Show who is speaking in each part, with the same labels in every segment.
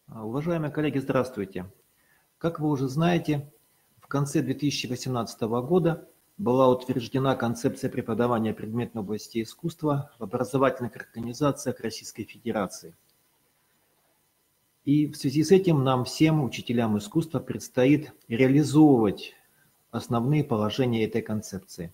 Speaker 1: Уважаемые коллеги, здравствуйте. Как вы уже знаете, в конце 2018 года была утверждена концепция преподавания предметной области искусства в образовательных организациях Российской Федерации. И в связи с этим нам всем, учителям искусства, предстоит реализовывать основные положения этой концепции.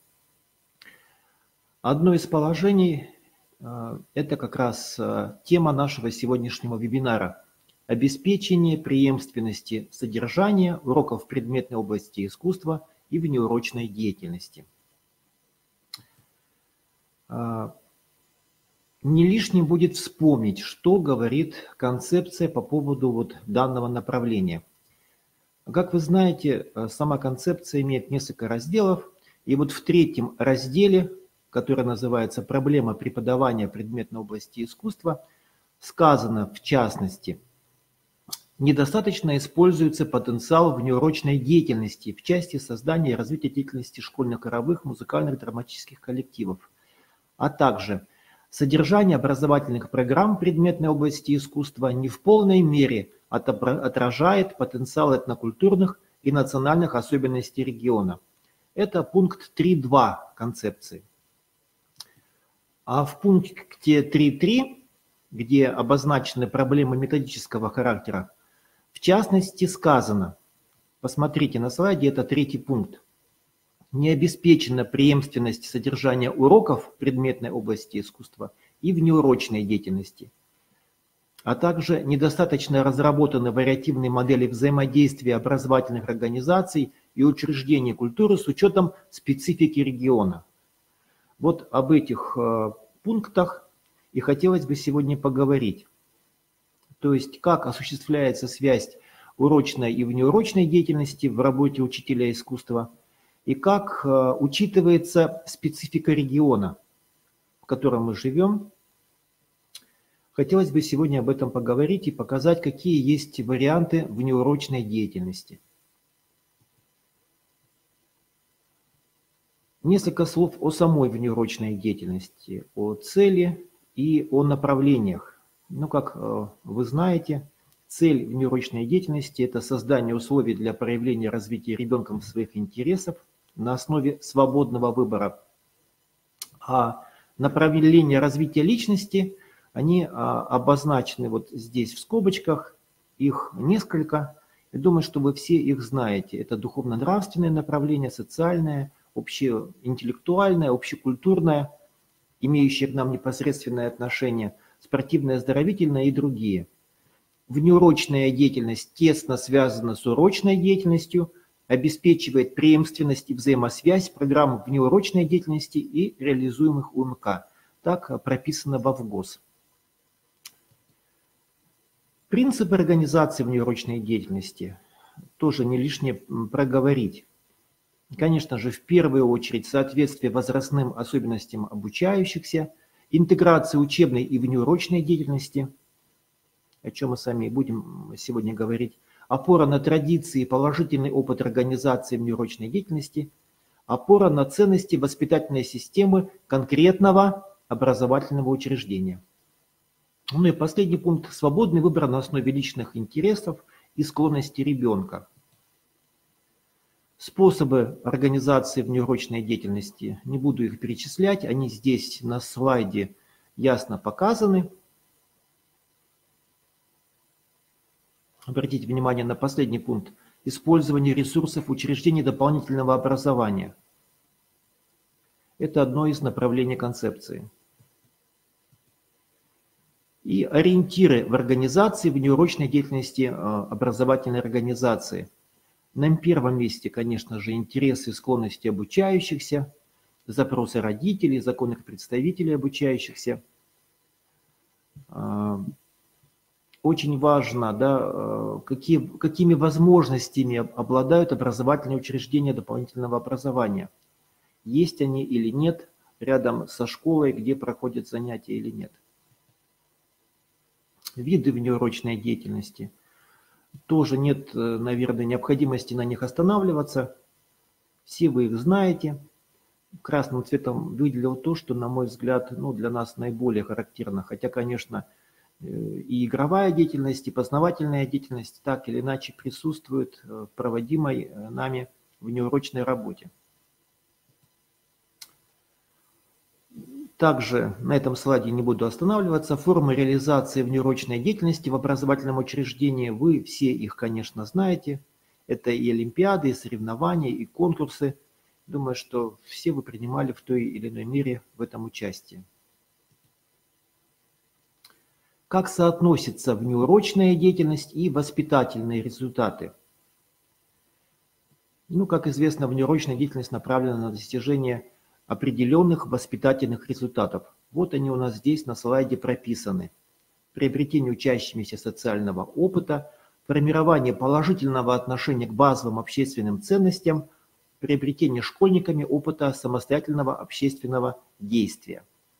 Speaker 1: Одно из положений – это как раз тема нашего сегодняшнего вебинара – обеспечение преемственности содержания уроков предметной области искусства и внеурочной деятельности. Не лишним будет вспомнить, что говорит концепция по поводу данного направления. Как вы знаете, сама концепция имеет несколько разделов, и в третьем разделе, который называется «Проблема преподавания предметной области искусства», сказано в частности: недостаточно используется потенциал внеурочной деятельности в части создания и развития деятельности школьных хоровых, музыкальных, драматических коллективов, а также содержание образовательных программ предметной области искусства не в полной мере отражает потенциал этнокультурных и национальных особенностей региона. Это пункт 3.2 концепции. А в пункте 3.3, где обозначены проблемы методического характера, в частности сказано, посмотрите на слайде, это третий пункт: не обеспечена преемственность содержания уроков предметной области искусства и внеурочной деятельности, а также недостаточно разработаны вариативные модели взаимодействия образовательных организаций и учреждений культуры с учетом специфики региона. Вот об этих пунктах и хотелось бы сегодня поговорить. То есть, как осуществляется связь урочной и внеурочной деятельности в работе учителя искусства, и как учитывается специфика региона, в котором мы живем. Хотелось бы сегодня об этом поговорить и показать, какие есть варианты внеурочной деятельности. Несколько слов о самой внеурочной деятельности, о цели и о направлениях. Как вы знаете, цель внеурочной деятельности – это создание условий для проявления развития ребенком своих интересов на основе свободного выбора. А направления развития личности, они обозначены здесь в скобочках, их несколько. Я думаю, что вы все их знаете. Это духовно-нравственное направление, социальное, общеинтеллектуальное, общекультурное, имеющее к нам непосредственное отношение, спортивное, оздоровительное и другие. Внеурочная деятельность тесно связана с урочной деятельностью, обеспечивает преемственность и взаимосвязь программ внеурочной деятельности и реализуемых УМК. Так прописано во ВГОС. Принципы организации внеурочной деятельности тоже не лишнее проговорить. Конечно же, в первую очередь соответствие возрастным особенностям обучающихся, интеграция учебной и внеурочной деятельности, о чем мы сами будем сегодня говорить, опора на традиции и положительный опыт организации внеурочной деятельности, опора на ценности воспитательной системы конкретного образовательного учреждения. И последний пункт – свободный выбор на основе личных интересов и склонностей ребенка. Способы организации внеурочной деятельности, не буду их перечислять, они здесь на слайде ясно показаны. Обратите внимание на последний пункт – использование ресурсов учреждений дополнительного образования. Это одно из направлений концепции. И ориентиры в организации внеурочной деятельности образовательной организации. На первом месте, конечно же, интересы и склонности обучающихся, запросы родителей, законных представителей обучающихся. Очень важно, какими возможностями обладают образовательные учреждения дополнительного образования. Есть они или нет рядом со школой, где проходят занятия или нет. Виды внеурочной деятельности. Тоже нет, наверное, необходимости на них останавливаться. Все вы их знаете. Красным цветом выделил то, что, на мой взгляд, для нас наиболее характерно. Хотя, конечно, и игровая деятельность, и познавательная деятельность так или иначе присутствуют в проводимой нами внеурочной работе. Также на этом слайде не буду останавливаться. Формы реализации внеурочной деятельности в образовательном учреждении, вы все их, конечно, знаете. Это и олимпиады, и соревнования, и конкурсы. Думаю, что все вы принимали в той или иной мере в этом участие. Как соотносится внеурочная деятельность и воспитательные результаты? Как известно, внеурочная деятельность направлена на достижение определенных воспитательных результатов. Вот они у нас здесь на слайде прописаны. Приобретение учащимися социального опыта, формирование положительного отношения к базовым общественным ценностям, приобретение школьниками опыта самостоятельного общественного действия.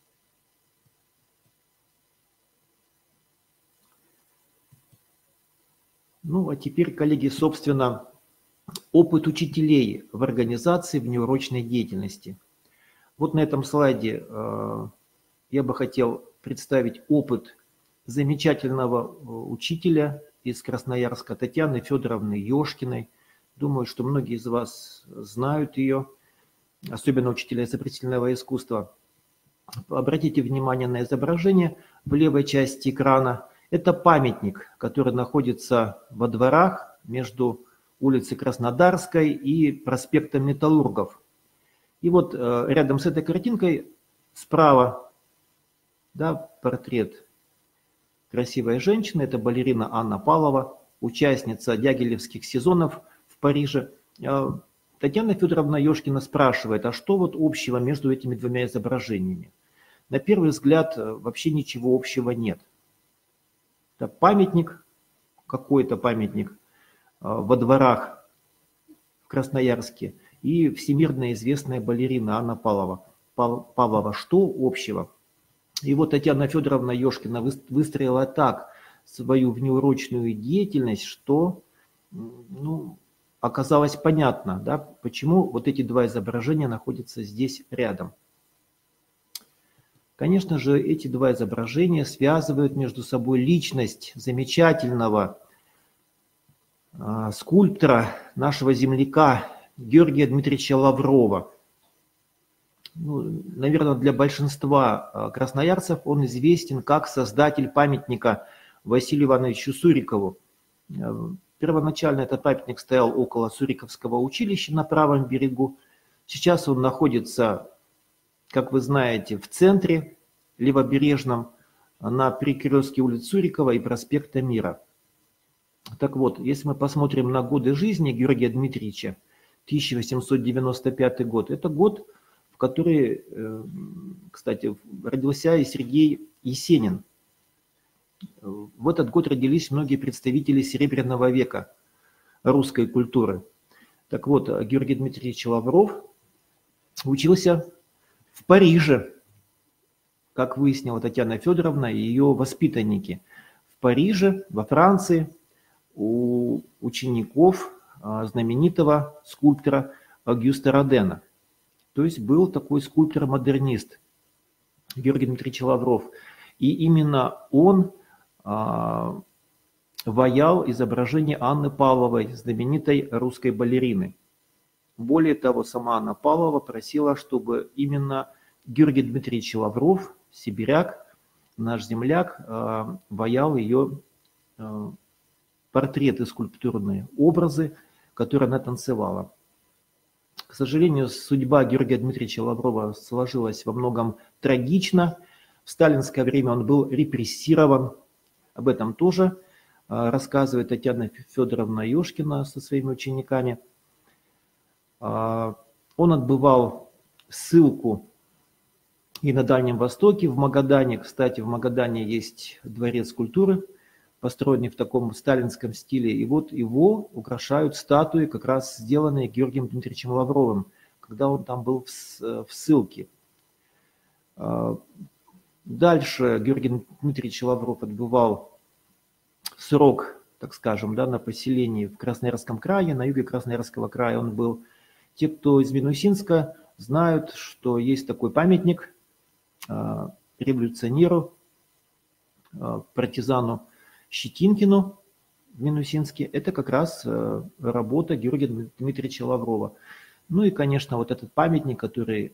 Speaker 1: А теперь, коллеги, собственно, опыт учителей в организации внеурочной деятельности. Вот на этом слайде я бы хотел представить опыт замечательного учителя из Красноярска Татьяны Федоровны Ёшкиной. Думаю, что многие из вас знают ее, особенно учителя изобразительного искусства. Обратите внимание на изображение в левой части экрана. Это памятник, который находится во дворах между улицей Краснодарской и проспектом Металлургов. И вот рядом с этой картинкой справа, портрет красивой женщины. Это балерина Анна Павлова, участница дягилевских сезонов в Париже. Татьяна Федоровна Ёшкина спрашивает, а что вот общего между этими двумя изображениями? На первый взгляд вообще ничего общего нет. Это памятник, какой-то памятник во дворах в Красноярске, и всемирно известная балерина Анна Павлова. Что общего? И вот Татьяна Федоровна Ёшкина выстроила так свою внеурочную деятельность, что оказалось понятно, почему вот эти два изображения находятся здесь рядом. Конечно же, эти два изображения связывают между собой личность замечательного скульптора, нашего земляка Георгия Дмитриевича Лаврова. Наверное, для большинства красноярцев он известен как создатель памятника Василию Ивановичу Сурикову. Первоначально этот памятник стоял около Суриковского училища на правом берегу. Сейчас он находится, как вы знаете, в центре левобережном, на перекрестке улиц Сурикова и проспекта Мира. Так вот, если мы посмотрим на годы жизни Георгия Дмитриевича, 1895 год, это год, в который, кстати, родился и Сергей Есенин. В этот год родились многие представители Серебряного века русской культуры. Так вот, Георгий Дмитриевич Лавров учился в Париже, как выяснила Татьяна Федоровна и ее воспитанники. В Париже, во Франции, у учеников знаменитого скульптора Огюста Родена. То есть был такой скульптор-модернист Георгий Дмитриевич Лавров. И именно он ваял изображение Анны Павловой, знаменитой русской балерины. Более того, сама Анна Павлова просила, чтобы именно Георгий Дмитриевич Лавров, сибиряк, наш земляк, ваял ее портреты скульптурные, образы, которые она танцевала. К сожалению, судьба Георгия Дмитриевича Лаврова сложилась во многом трагично. В сталинское время он был репрессирован. Об этом тоже рассказывает Татьяна Федоровна Ёшкина со своими учениками. Он отбывал ссылку и на Дальнем Востоке, в Магадане. Кстати, в Магадане есть дворец культуры, построенный в таком сталинском стиле. И вот его украшают статуи, как раз сделанные Георгием Дмитриевичем Лавровым, когда он там был в ссылке. Дальше Георгий Дмитриевич Лавров отбывал срок, так скажем, на поселении в Красноярском крае, на юге Красноярского края он был. Те, кто из Минусинска, знают, что есть такой памятник революционеру партизану Щетинкину в Минусинске, это как раз работа Георгия Дмитриевича Лаврова. Ну и, конечно, вот этот памятник, который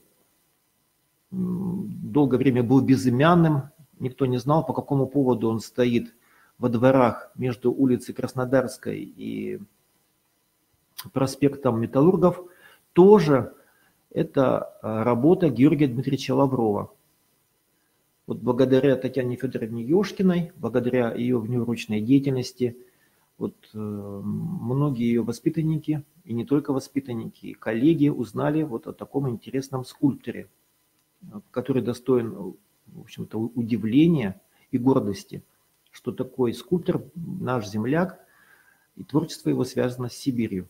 Speaker 1: долгое время был безымянным, никто не знал, по какому поводу он стоит во дворах между улицей Краснодарской и проспектом Металлургов, тоже это работа Георгия Дмитриевича Лаврова. Вот благодаря Татьяне Федоровне Ёшкиной, благодаря ее внеурочной деятельности, вот многие ее воспитанники, и не только воспитанники, и коллеги узнали вот о таком интересном скульпторе, который достоин, в общем-то, удивления и гордости, что такой скульптор наш земляк, и творчество его связано с Сибирью.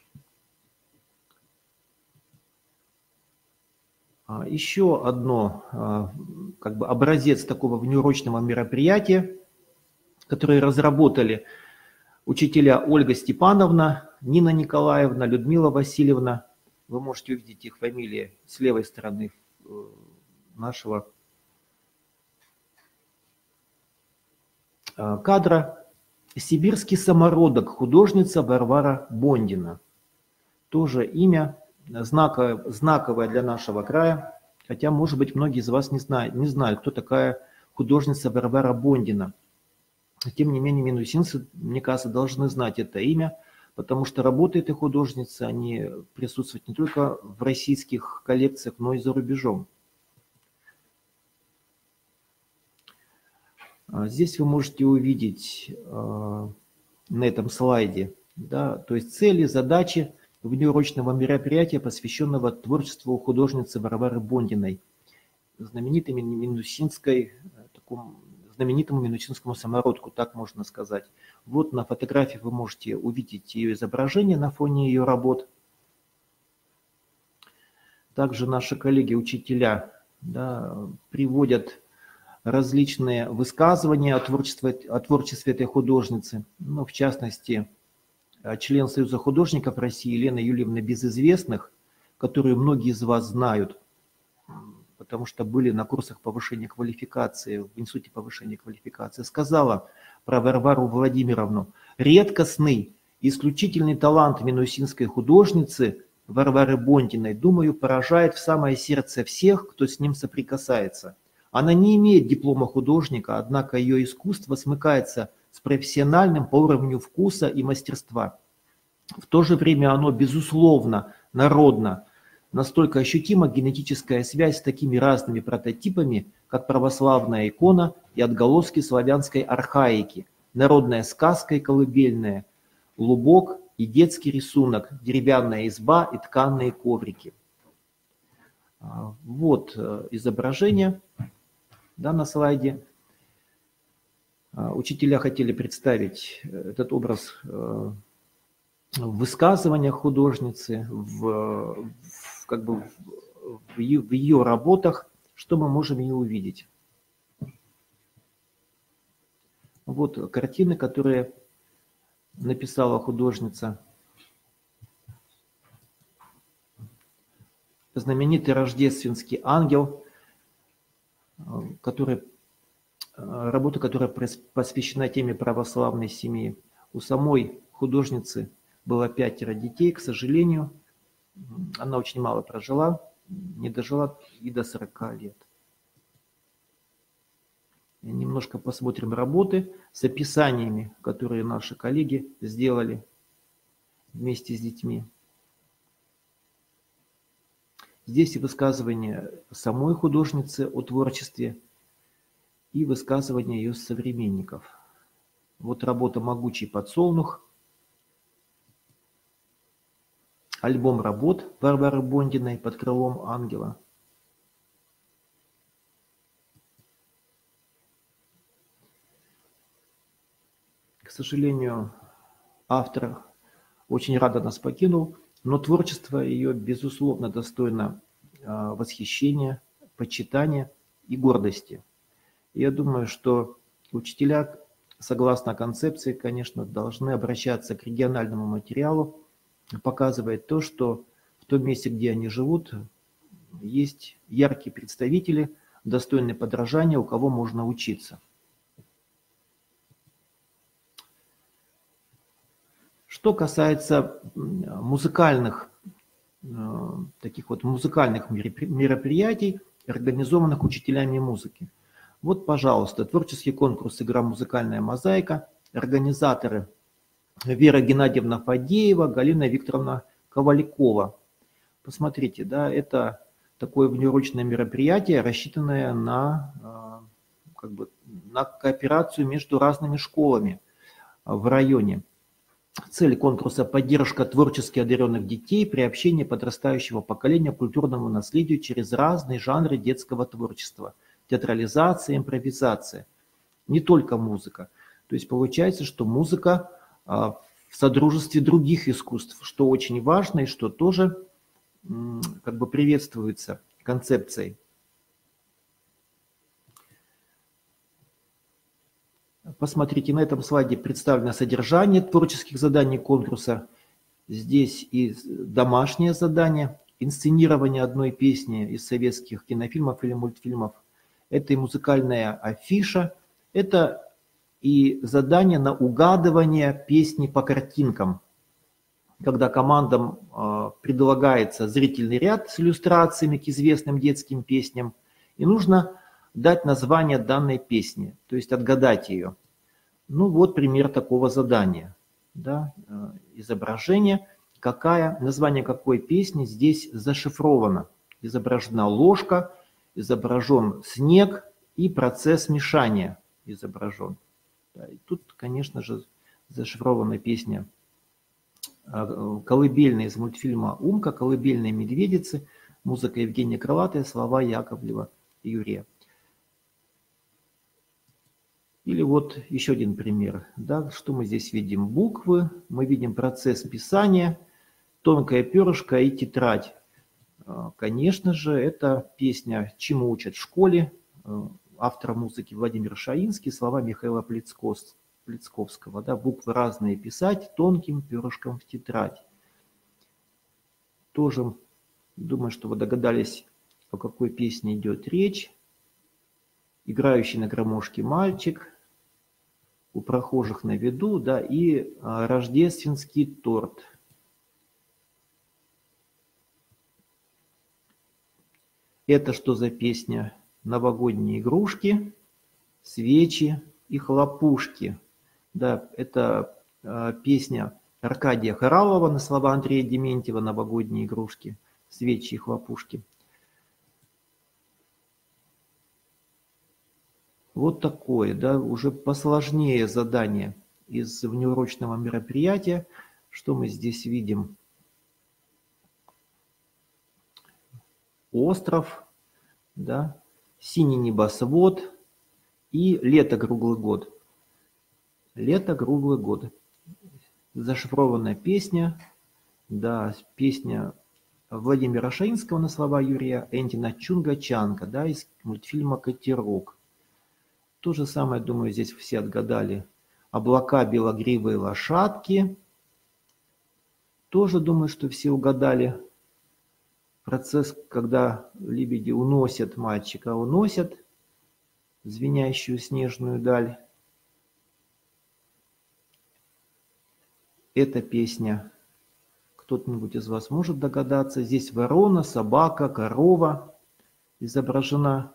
Speaker 1: Еще одно, как бы образец такого внеурочного мероприятия, которое разработали учителя Ольга Степановна, Нина Николаевна, Людмила Васильевна. Вы можете увидеть их фамилии с левой стороны нашего кадра. Сибирский самородок, художница Варвара Бондина. Тоже имя знаковое для нашего края, хотя, может быть, многие из вас не знают, кто такая художница Варвара Бондина. Тем не менее, минусинцы, мне кажется, должны знать это имя, потому что работы этой художницы, они присутствуют не только в российских коллекциях, но и за рубежом. Здесь вы можете увидеть на этом слайде, да, то есть цели, задачи внеурочного мероприятия, посвященного творчеству художницы Варвары Бондиной, знаменитому минусинскому самородку, так можно сказать. Вот на фотографии вы можете увидеть ее изображение на фоне ее работ. Также наши коллеги-учителя, да, приводят различные высказывания о творчестве этой художницы. Ну, в частности, член Союза художников России Елена Юльевна Безызвестных, которую многие из вас знают, потому что были на курсах повышения квалификации, в Институте повышения квалификации, сказала про Варвару Владимировну: редкостный, исключительный талант минусинской художницы Варвары Бондиной, думаю, поражает в самое сердце всех, кто с ним соприкасается. Она не имеет диплома художника, однако ее искусство смыкается с профессиональным по уровню вкуса и мастерства. В то же время оно, безусловно, народно. Настолько ощутима генетическая связь с такими разными прототипами, как православная икона и отголоски славянской архаики, народная сказка и колыбельная, лубок и детский рисунок, деревянная изба и тканые коврики. Вот изображение, да, на слайде. Учителя хотели представить этот образ в высказываниях художницы, в ее работах, что мы можем ее увидеть. Вот картины, которые написала художница. Знаменитый рождественский ангел, работа, которая посвящена теме православной семьи. У самой художницы было 5 детей, к сожалению. Она очень мало прожила, не дожила и до 40 лет. Немножко посмотрим работы с описаниями, которые наши коллеги сделали вместе с детьми. Здесь и высказывание самой художницы о творчестве, и высказывание ее современников. Вот работа «Могучий подсолнух», альбом работ Варвары Бондиной «Под крылом ангела». К сожалению, автор очень рано нас покинул, но творчество ее, безусловно, достойно восхищения, почитания и гордости. Я думаю, что учителя, согласно концепции, конечно, должны обращаться к региональному материалу, показывать то, что в том месте, где они живут, есть яркие представители, достойные подражания, у кого можно учиться. Что касается музыкальных, таких вот музыкальных мероприятий, организованных учителями музыки. Вот, пожалуйста, творческий конкурс «Игра «Музыкальная мозаика». Организаторы Вера Геннадьевна Фадеева, Галина Викторовна Ковалькова. Посмотрите, да, это такое внеурочное мероприятие, рассчитанное на, на кооперацию между разными школами в районе. Цель конкурса – поддержка творчески одаренных детей, приобщение подрастающего поколения к культурному наследию через разные жанры детского творчества. Театрализация, импровизация. Не только музыка. То есть получается, что музыка в содружестве других искусств, что очень важно и что тоже приветствуется концепцией. Посмотрите, на этом слайде представлено содержание творческих заданий конкурса. Здесь и домашнее задание, инсценирование одной песни из советских кинофильмов или мультфильмов. Это и музыкальная афиша, это и задание на угадывание песни по картинкам, когда командам предлагается зрительный ряд с иллюстрациями к известным детским песням, и нужно дать название данной песни, то есть отгадать ее. Ну вот пример такого задания. Да, изображение, название какой песни здесь зашифровано. Изображена ложка, изображен снег и процесс мешания изображен. Да, и тут, конечно же, зашифрована песня колыбельная из мультфильма «Умка», «Колыбельные медведицы», музыка Евгения Крылатая, слова Яковлева и Юрия. Или вот еще один пример. Да, что мы здесь видим? Буквы, мы видим процесс писания, тонкое перышко и тетрадь. Конечно же, это песня «Чему учат в школе», автор музыки Владимир Шаинский, слова Михаила Плецковского. Да, буквы разные писать тонким перышком в тетрадь. Тоже думаю, что вы догадались, о какой песне идет речь. Играющий на гармошке мальчик, у прохожих на виду, да, и рождественский торт. Это что за песня? Новогодние игрушки, свечи и хлопушки. Да, это песня Аркадия Хоралова на слова Андрея Дементьева «Новогодние игрушки, свечи и хлопушки». Вот такое, да, уже посложнее задание из внеурочного мероприятия. Что мы здесь видим? Остров, да, синий небосвод и лето круглый год. Лето круглый год. Зашифрованная песня, да, песня Владимира Шаинского на слова Юрия Энтина «Чунга-чанга», да, из мультфильма «Катерок». То же самое, думаю, здесь все отгадали. Облака, белогривые лошадки. Тоже, думаю, что все угадали. Процесс, когда лебеди уносят мальчика, уносят звенящую снежную даль. Эта песня, кто-нибудь из вас может догадаться, здесь ворона, собака, корова изображена.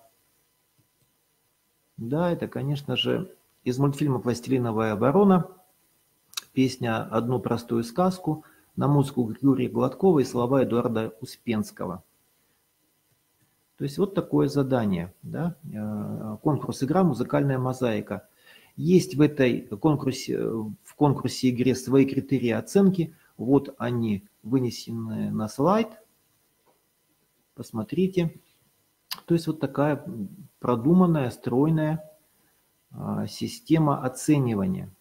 Speaker 1: Да, это, конечно же, из мультфильма «Пластилиновая ворона», песня «Одну простую сказку» на музыку Григория Гладкова и слова Эдуарда Успенского. То есть вот такое задание, да? Конкурс «Игра. Музыкальная мозаика». Есть в конкурсе игре свои критерии оценки. Вот они вынесены на слайд. Посмотрите. То есть вот такая продуманная, стройная система оценивания.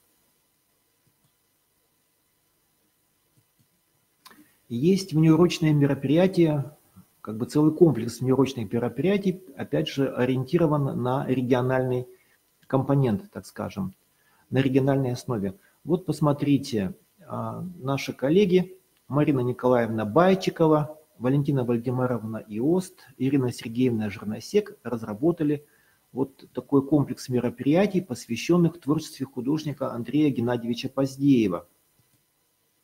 Speaker 1: Есть внеурочные мероприятия, целый комплекс внеурочных мероприятий, опять же, ориентирован на региональный компонент, так скажем, на региональной основе. Вот посмотрите, наши коллеги Марина Николаевна Байчикова, Валентина Вальдемаровна Иост, Ирина Сергеевна Жирносек разработали вот такой комплекс мероприятий, посвященных творчеству художника Андрея Геннадьевича Поздеева.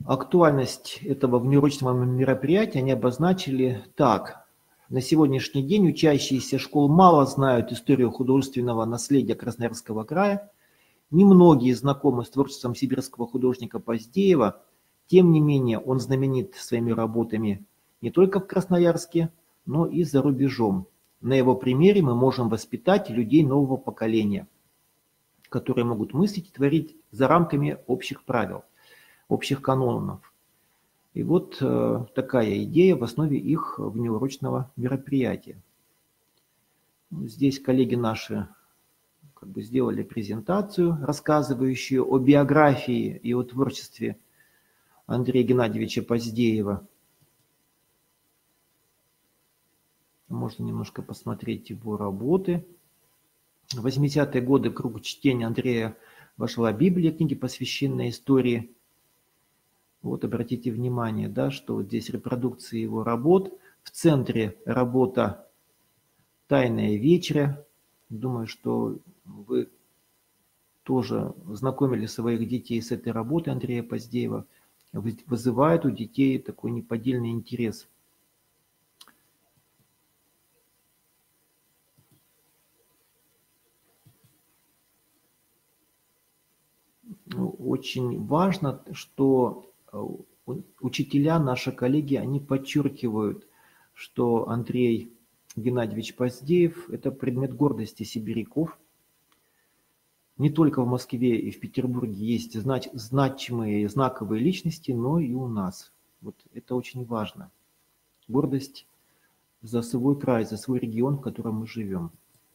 Speaker 1: Актуальность этого внеурочного мероприятия они обозначили так. На сегодняшний день учащиеся школ мало знают историю художественного наследия Красноярского края. Немногие знакомы с творчеством сибирского художника Поздеева. Тем не менее, он знаменит своими работами не только в Красноярске, но и за рубежом. На его примере мы можем воспитать людей нового поколения, которые могут мыслить и творить за рамками общих правил, общих канонов. И вот такая идея в основе их внеурочного мероприятия. Здесь коллеги наши сделали презентацию, рассказывающую о биографии и о творчестве Андрея Геннадьевича Поздеева. Можно немножко посмотреть его работы. В 80-е годы в круг чтения Андрея вошла Библия, книги, посвященные истории. Вот обратите внимание, да, что вот здесь репродукции его работ. В центре работа «Тайная вечеря». Думаю, что вы тоже знакомили своих детей с этой работой Андрея Поздеева. Вызывает у детей такой неподдельный интерес. Очень важно, что учителя, наши коллеги, они подчеркивают, что Андрей Геннадьевич Поздеев – это предмет гордости сибиряков. Не только в Москве и в Петербурге есть значимые знаковые личности, но и у нас. Вот это очень важно. Гордость за свой край, за свой регион, в котором мы живем.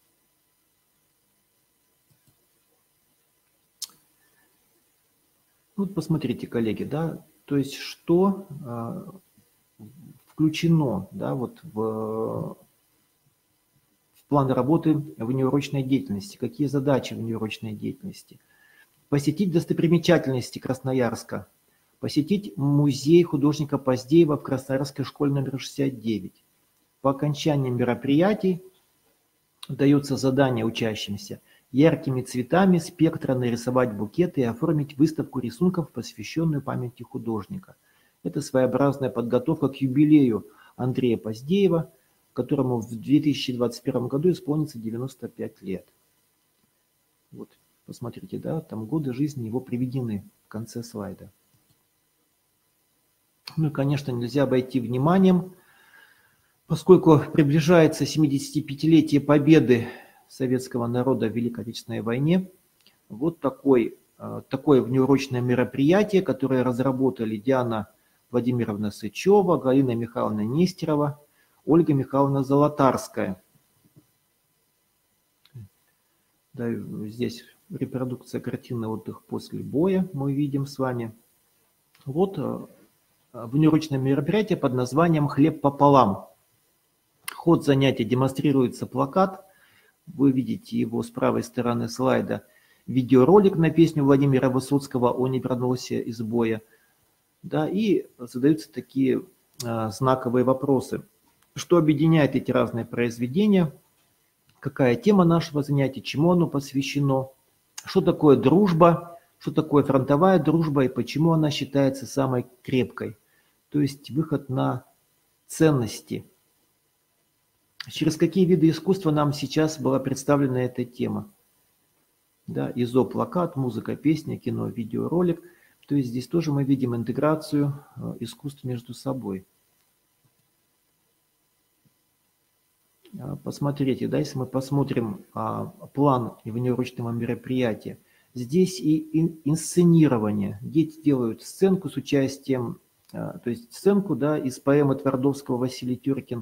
Speaker 1: Вот посмотрите, коллеги, да, то есть что включено, да, вот в план работы внеурочной деятельности, какие задачи внеурочной деятельности. Посетить достопримечательности Красноярска, посетить музей художника Поздеева в Красноярской школе номер 69. По окончании мероприятий дается задание учащимся яркими цветами спектра нарисовать букеты и оформить выставку рисунков, посвященную памяти художника. Это своеобразная подготовка к юбилею Андрея Поздеева, которому в 2021 году исполнится 95 лет. Вот, посмотрите, да, там годы жизни его приведены в конце слайда. Ну и, конечно, нельзя обойти вниманием, поскольку приближается 75-летие победы советского народа в Великой Отечественной войне, вот такое внеурочное мероприятие, которое разработали Диана Владимировна Сычева, Галина Михайловна Нестерова, Ольга Михайловна Золотарская. Да, здесь репродукция картины «Отдых после боя» мы видим с вами. Вот внеурочное мероприятие под названием «Хлеб пополам». Ход занятия демонстрируется плакат. Вы видите его с правой стороны слайда. Видеоролик на песню Владимира Высоцкого «О, не вернулся из боя». Да, и задаются такие знаковые вопросы. Что объединяет эти разные произведения? Какая тема нашего занятия? Чему оно посвящено? Что такое дружба? Что такое фронтовая дружба и почему она считается самой крепкой? То есть выход на ценности. Через какие виды искусства нам сейчас была представлена эта тема? Да, изо-плакат, музыка, песня, кино, видеоролик. То есть здесь тоже мы видим интеграцию искусств между собой. Посмотрите, да, если мы посмотрим план внеурочного мероприятия, здесь и инсценирование. Дети делают сценку с участием, то есть сценку, да, из поэмы Твардовского «Василий Теркин».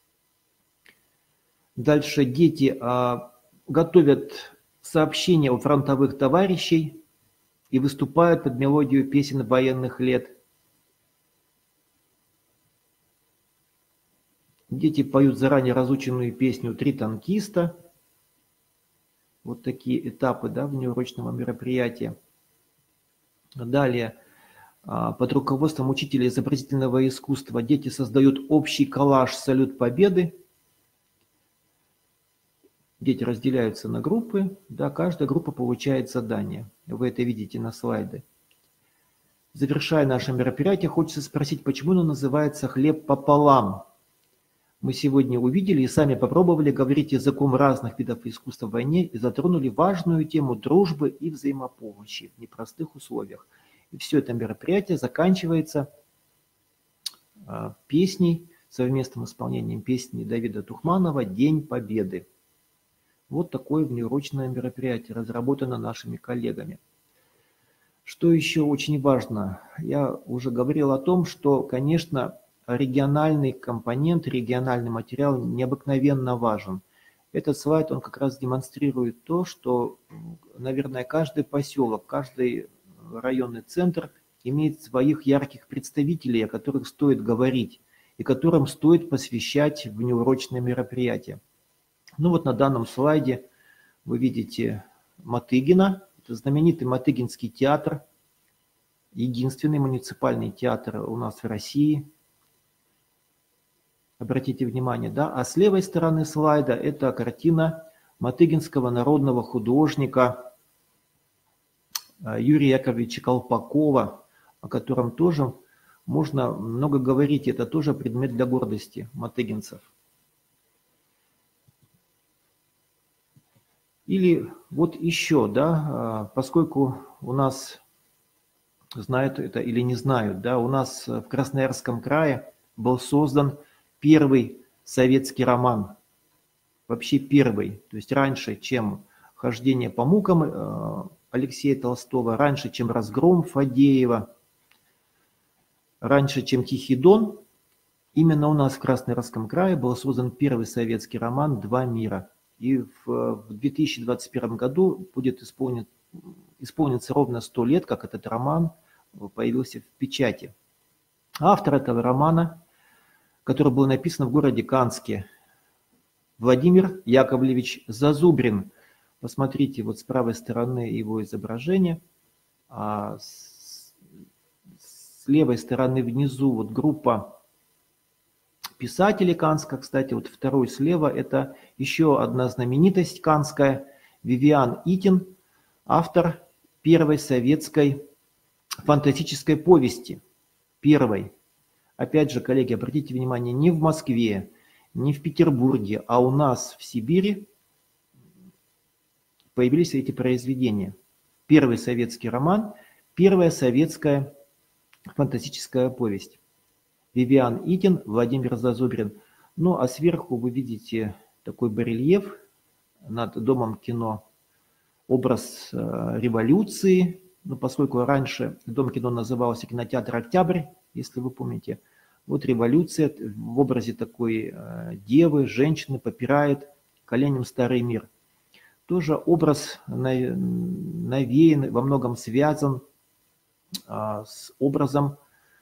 Speaker 1: Дальше дети готовят сообщения у фронтовых товарищей и выступают под мелодию песен военных лет. Дети поют заранее разученную песню «Три танкиста». Вот такие этапы, да, внеурочного мероприятия. Далее, под руководством учителя изобразительного искусства дети создают общий коллаж «Салют Победы». Дети разделяются на группы, да, каждая группа получает задание. Вы это видите на слайде. Завершая наше мероприятие, хочется спросить, почему оно называется «Хлеб пополам». Мы сегодня увидели и сами попробовали говорить языком разных видов искусства в войне и затронули важную тему дружбы и взаимопомощи в непростых условиях. И все это мероприятие заканчивается песней, совместным исполнением песни Давида Тухманова «День Победы». Вот такое внеурочное мероприятие, разработано нашими коллегами. Что еще очень важно? Я уже говорил о том, что, конечно, региональный компонент, региональный материал необыкновенно важен. Этот слайд, он как раз демонстрирует то, что, наверное, каждый поселок, каждый районный центр имеет своих ярких представителей, о которых стоит говорить и которым стоит посвящать внеурочные мероприятия. Ну вот на данном слайде вы видите Мотыгина. Это знаменитый Мотыгинский театр, единственный муниципальный театр у нас в России. Обратите внимание, да? А с левой стороны слайда это картина мотыгинского народного художника Юрия Яковлевича Колпакова, о котором тоже можно много говорить. Это тоже предмет для гордости мотыгинцев. Или вот еще, да, поскольку у нас, знают это или не знают, да, у нас в Красноярском крае был создан первый советский роман, вообще первый, то есть раньше, чем «Хождение по мукам» Алексея Толстого, раньше, чем «Разгром» Фадеева, раньше, чем «Тихий Дон», именно у нас в Красноярском крае был создан первый советский роман «Два мира». И в 2021 году будет исполнится ровно 100 лет, как этот роман появился в печати. Автор этого романа, который был написан в городе Канске, Владимир Яковлевич Зазубрин. Посмотрите, вот с правой стороны его изображение, а с левой стороны внизу вот группа писателей Канска. Кстати, вот второй слева это еще одна знаменитость канская, Вивиан Итин, автор первой советской фантастической повести. Первой. Опять же, коллеги, обратите внимание, не в Москве, не в Петербурге, а у нас в Сибири появились эти произведения. Первый советский роман, первая советская фантастическая повесть. Вивиан Итин, Владимир Зазубрин. Ну а сверху вы видите такой барельеф над Домом кино, образ революции. Ну, поскольку раньше Дом кино назывался кинотеатр «Октябрь», если вы помните. Вот революция в образе такой девы, женщины попирает коленям старый мир. Тоже образ навеян, во многом связан с образом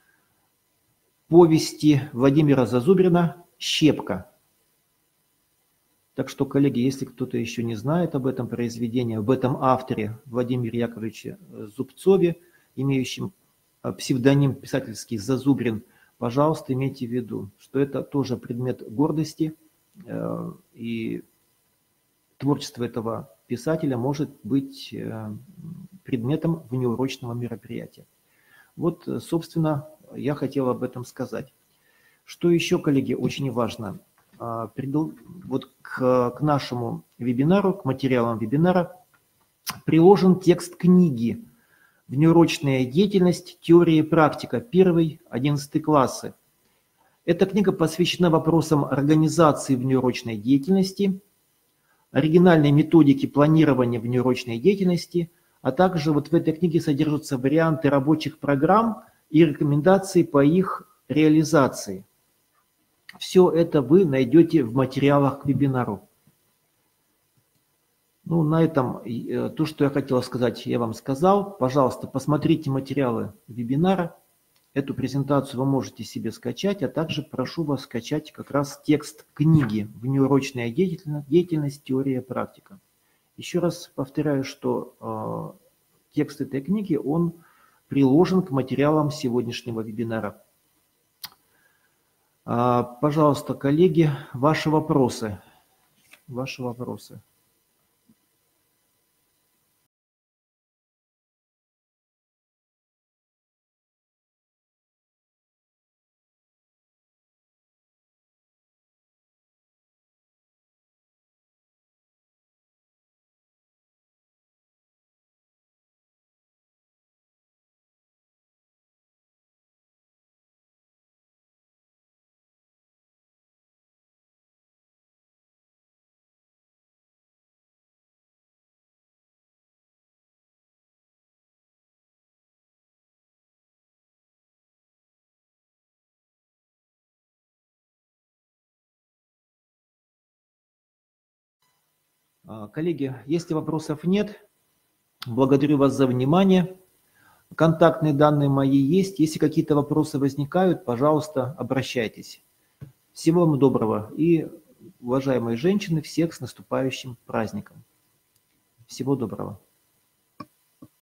Speaker 1: повести Владимира Зазубрина «Щепка». Так что, коллеги, если кто-то еще не знает об этом произведении, об этом авторе Владимире Яковлевиче Зубцове, имеющем псевдоним писательский Зазубрин, пожалуйста, имейте в виду, что это тоже предмет гордости, и творчество этого писателя может быть предметом внеурочного мероприятия. Вот, собственно, я хотел об этом сказать. Что еще, коллеги, очень важно. Вот к нашему вебинару, к материалам вебинара приложен текст книги «Внеурочная деятельность. Теория и практика. 1-11 классы». Эта книга посвящена вопросам организации внеурочной деятельности, оригинальной методики планирования внеурочной деятельности, а также вот в этой книге содержатся варианты рабочих программ и рекомендации по их реализации. Все это вы найдете в материалах к вебинару. Ну, на этом то, что я хотел сказать, я вам сказал. Пожалуйста, посмотрите материалы вебинара. Эту презентацию вы можете себе скачать, а также прошу вас скачать как раз текст книги «Внеурочная деятельность. Теория и практика». Еще раз повторяю, что текст этой книги, он приложен к материалам сегодняшнего вебинара. Пожалуйста, коллеги, ваши вопросы. Ваши вопросы. Коллеги, если вопросов нет, благодарю вас за внимание. Контактные данные мои есть. Если какие-то вопросы возникают, пожалуйста, обращайтесь. Всего вам доброго. И, уважаемые женщины, всех с наступающим праздником. Всего доброго.